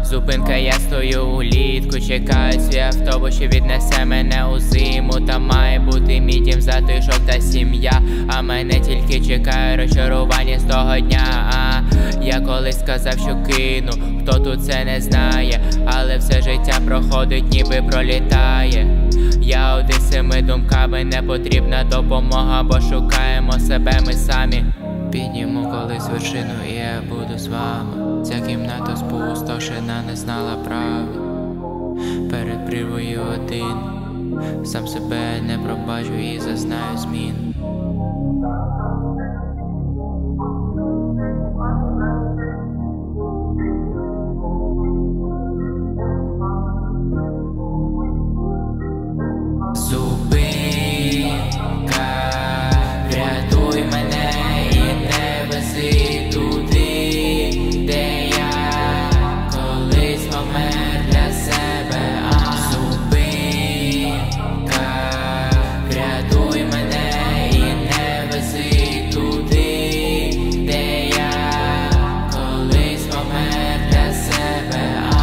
Зупинка, я стою улітку, чекаю свій автобус, що віднесе мене у зиму. Там має бути мій дім, затишок та сім'я, а мене тільки чекає розчарування з того дня. Я колись сказав, що кину, хто тут це не знає, але все життя проходить, ніби пролітає. Я один з цими думками, не потрібна допомога, бо шукаємо себе ми самі. Підніму колись вершину і я буду з вами. Ця кімната спустошена, не знала правди. Перед прірвою один, сам себе не пробачу і зазнаю змін. Зупинка, врятуй мене і не вези туди, де я колись помер для себе. Зупинка, врятуй мене і не вези туди, де я колись помер для себе.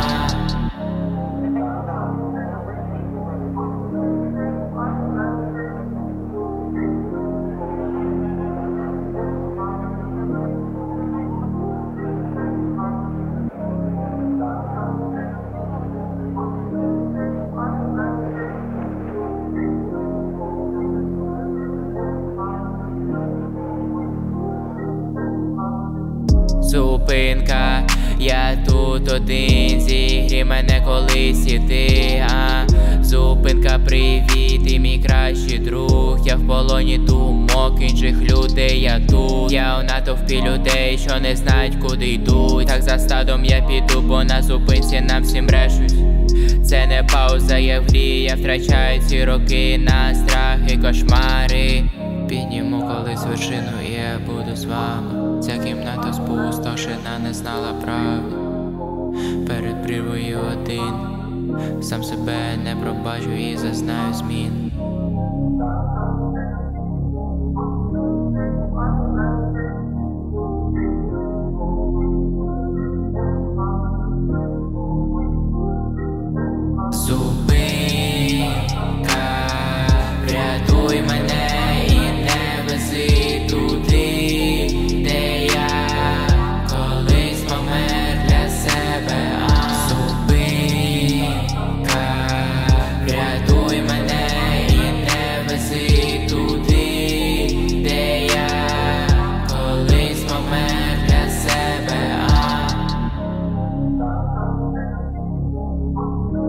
Зупинка, я тут один, зігрій мене колись іди. Зупинка, привіт, ти мій кращий друг. Я в полоні думок інших людей, я тут. Я у натовпі людей, що не знають, куди йдуть. Так за стадом я піду, бо на зупинці нам всім брешуть. Це не пауза, я в грі, я втрачаю ці роки на страхи, кошмари. Підніму колись вершину і я буду з вами. Ця кімната спустошена, не знала правди. Перед прірвою один, сам себе не пробачу і зазнаю змін. Зупинка, врятуй мене і не вези туди, де я колись помер для себе. Зупинка, врятуй мене і не вези туди, де я колись помер для себе.